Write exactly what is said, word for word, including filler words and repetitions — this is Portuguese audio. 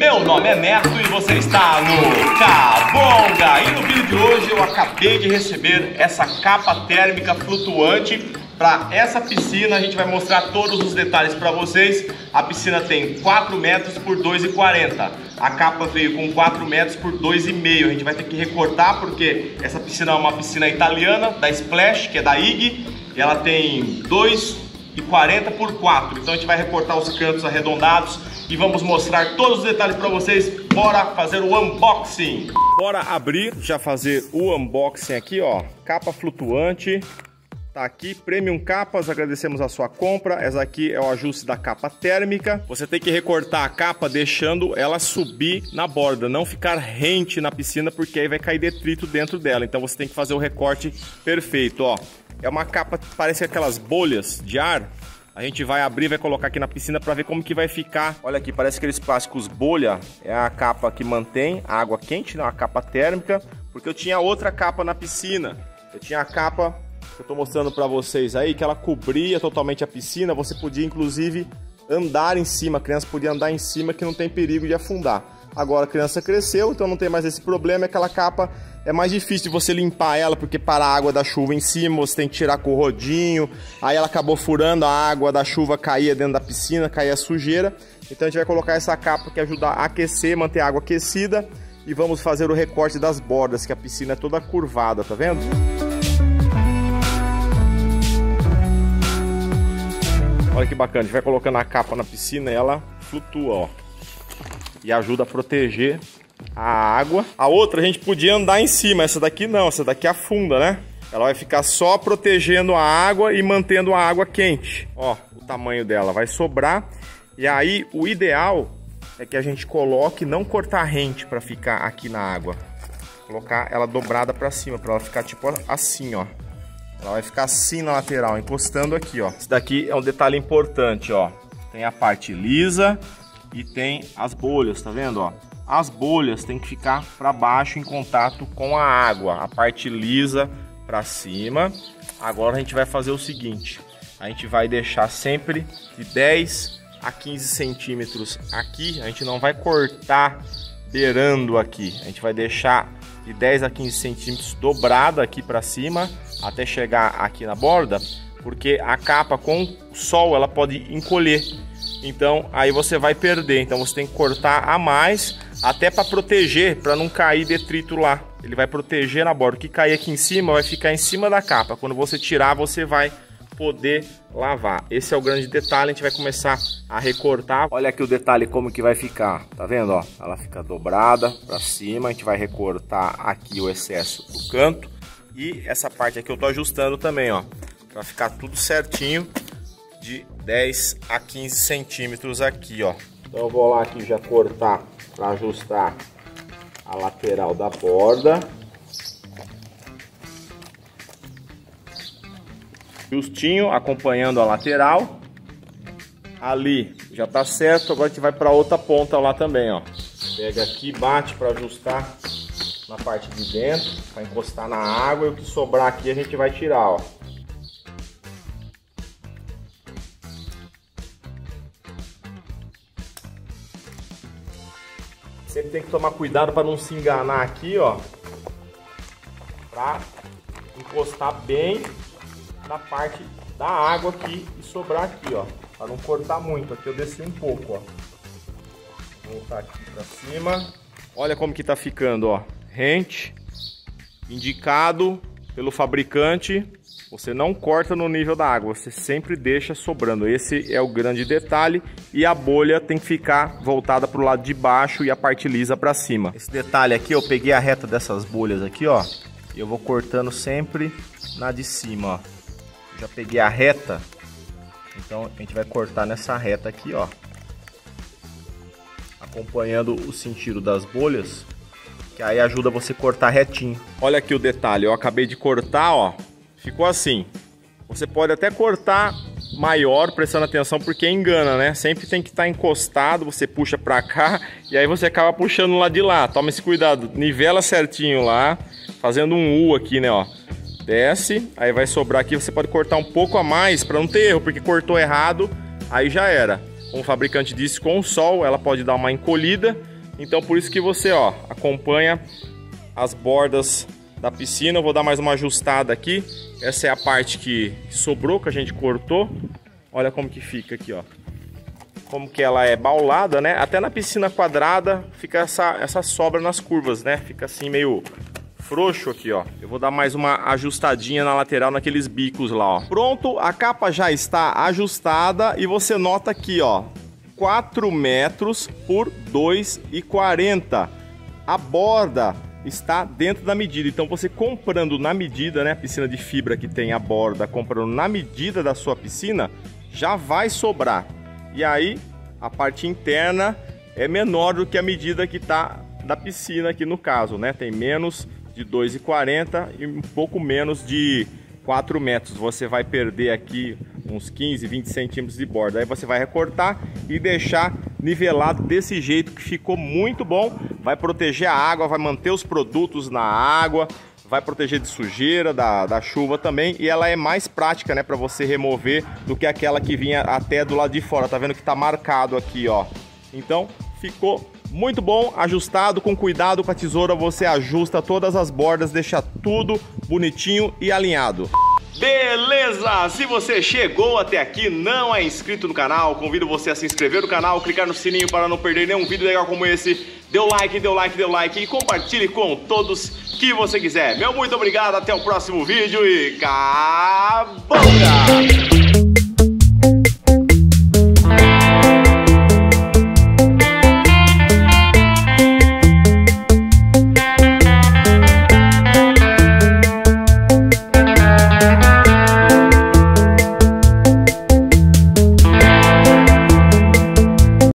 Meu nome é Neto e você está no Cabonga. E no vídeo de hoje eu acabei de receber essa capa térmica flutuante para essa piscina. A gente vai mostrar todos os detalhes para vocês. A piscina tem quatro metros por dois e quarenta. A capa veio com quatro metros por dois e meio. A gente vai ter que recortar porque essa piscina é uma piscina italiana da Splash, que é da I G, e ela tem dois e quarenta por quatro. Então a gente vai recortar os cantos arredondados e vamos mostrar todos os detalhes para vocês. Bora fazer o unboxing. Bora abrir, já fazer o unboxing aqui, ó. Capa flutuante. Tá aqui, Premium Capas, agradecemos a sua compra. Essa aqui é o ajuste da capa térmica. Você tem que recortar a capa deixando ela subir na borda, não ficar rente na piscina, porque aí vai cair detrito dentro dela. Então você tem que fazer o recorte perfeito, ó. É uma capa que parece aquelas bolhas de ar. A gente vai abrir e vai colocar aqui na piscina para ver como que vai ficar. Olha aqui, parece aqueles plásticos bolha. É a capa que mantém a água quente, não a capa térmica. Porque eu tinha outra capa na piscina. Eu tinha a capa que eu tô mostrando para vocês aí, que ela cobria totalmente a piscina. Você podia inclusive andar em cima, a criança podia andar em cima que não tem perigo de afundar. Agora a criança cresceu, então não tem mais esse problema. Aquela capa é mais difícil de você limpar ela, porque para a água da chuva em cima você tem que tirar com o rodinho. Aí ela acabou furando, a água da chuva caía dentro da piscina, caía a sujeira. Então a gente vai colocar essa capa que ajuda a aquecer, manter a água aquecida. E vamos fazer o recorte das bordas, que a piscina é toda curvada, tá vendo? Olha que bacana, a gente vai colocando a capa na piscina e ela flutua, ó. E ajuda a proteger a água. A outra a gente podia andar em cima, essa daqui não, essa daqui afunda, né? Ela vai ficar só protegendo a água e mantendo a água quente. Ó, o tamanho dela vai sobrar. E aí o ideal é que a gente coloque, não cortar rente para ficar aqui na água. Colocar ela dobrada para cima, para ela ficar tipo assim, ó. Ela vai ficar assim na lateral, encostando aqui, ó. Esse daqui é um detalhe importante, ó. Tem a parte lisa e tem as bolhas, tá vendo, ó? As bolhas tem que ficar para baixo em contato com a água. A parte lisa para cima. Agora a gente vai fazer o seguinte. A gente vai deixar sempre de dez a quinze centímetros aqui. A gente não vai cortar beirando aqui. A gente vai deixar de dez a quinze centímetros dobrada aqui para cima até chegar aqui na borda, porque a capa com o sol ela pode encolher. Então aí você vai perder. Então você tem que cortar a mais, até para proteger, para não cair detrito lá. Ele vai proteger na borda. O que cair aqui em cima vai ficar em cima da capa. Quando você tirar, você vai poder lavar. Esse é o grande detalhe. A gente vai começar a recortar. Olha aqui o detalhe como que vai ficar. Tá vendo, ó? Ela fica dobrada para cima. A gente vai recortar aqui o excesso do canto. E essa parte aqui eu tô ajustando também, ó, para ficar tudo certinho, de dez a quinze centímetros aqui, ó. Então eu vou lá aqui já cortar para ajustar a lateral da borda. Justinho, acompanhando a lateral. Ali já tá certo, agora a gente vai para outra ponta lá também, ó. Pega aqui, bate para ajustar na parte de dentro, para encostar na água, e o que sobrar aqui a gente vai tirar, ó. Sempre tem que tomar cuidado para não se enganar aqui, ó, para encostar bem na parte da água aqui e sobrar aqui, ó, para não cortar muito. Aqui eu desci um pouco, ó. Vou voltar aqui para cima. Olha como que tá ficando, ó. Rente, indicado pelo fabricante, você não corta no nível da água, você sempre deixa sobrando. Esse é o grande detalhe. E a bolha tem que ficar voltada para o lado de baixo e a parte lisa para cima. Esse detalhe aqui, eu peguei a reta dessas bolhas aqui, ó, e eu vou cortando sempre na de cima, ó. Já peguei a reta, então a gente vai cortar nessa reta aqui, ó, acompanhando o sentido das bolhas, que aí ajuda você a cortar retinho. Olha aqui o detalhe, eu acabei de cortar, ó, ficou assim. Você pode até cortar maior, prestando atenção, porque engana, né? Sempre tem que estar encostado, você puxa pra cá e aí você acaba puxando lá de lá. Toma esse cuidado, nivela certinho lá, fazendo um U aqui, né, ó. Desce, aí vai sobrar aqui, você pode cortar um pouco a mais para não ter erro, porque cortou errado, aí já era. Como o fabricante disse, com o sol ela pode dar uma encolhida Então por isso que você, ó, acompanha as bordas da piscina. Eu vou dar mais uma ajustada aqui. Essa é a parte que sobrou, que a gente cortou. Olha como que fica aqui, ó. Como que ela é baulada, né? Até na piscina quadrada fica essa, essa sobra nas curvas, né? Fica assim meio frouxo aqui, ó. Eu vou dar mais uma ajustadinha na lateral, naqueles bicos lá, ó. Pronto, a capa já está ajustada e você nota aqui, ó, quatro metros por dois e quarenta. A borda está dentro da medida, então você comprando na medida, né? A piscina de fibra que tem a borda, comprando na medida da sua piscina, já vai sobrar. E aí, a parte interna é menor do que a medida que tá da piscina aqui no caso, né? Tem menos de dois e quarenta e um pouco menos de quatro metros. Você vai perder aqui uns quinze, vinte centímetros de borda. Aí você vai recortar e deixar nivelado desse jeito, que ficou muito bom. Vai proteger a água, vai manter os produtos na água, vai proteger de sujeira, da, da chuva também, e ela é mais prática, né, para você remover do que aquela que vinha até do lado de fora. Tá vendo que tá marcado aqui, ó. Então, ficou muito bom, ajustado, com cuidado com a tesoura, você ajusta todas as bordas, deixa tudo bonitinho e alinhado. Beleza! Se você chegou até aqui, não é inscrito no canal, convido você a se inscrever no canal, clicar no sininho para não perder nenhum vídeo legal como esse. Dê o like, dê o like, dê o like e compartilhe com todos que você quiser. Meu muito obrigado, até o próximo vídeo e acabou!